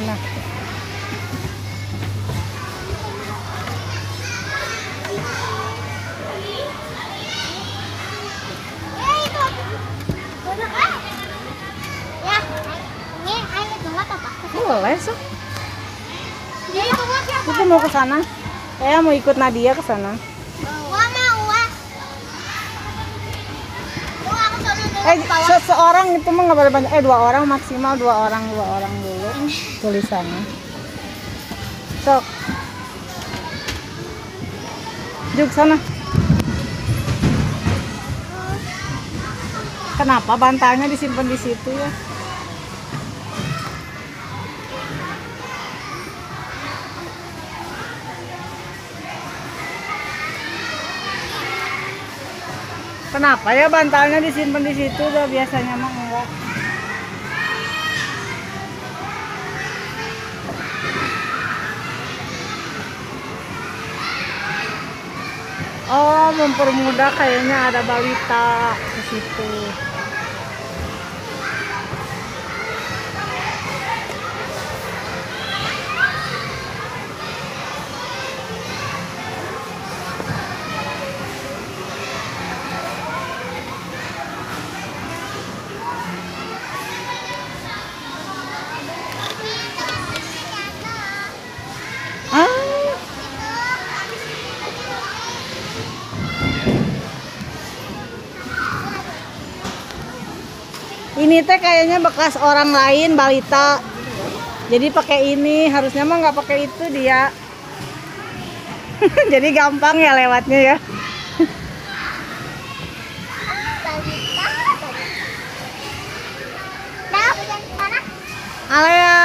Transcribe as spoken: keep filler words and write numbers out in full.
sana. Boleh, so. Itu mau ke sana. Saya mau ikut Nadia ke sana. Eh, seseorang itu mah nggak boleh banyak. Eh, dua orang maksimal, dua orang, dua orang dulu. Tulisannya. Sok. Juk sana. Kenapa bantalnya disimpan di situ ya? Kenapa ya bantalnya disimpan di situ? Udah biasanya mah enggak. Oh, mempermudah kayaknya ada balita di situ. Ini teh kayaknya bekas orang lain balita. Jadi pakai ini, harusnya mah nggak pakai itu dia. Jadi gampang ya lewatnya ya. Alea.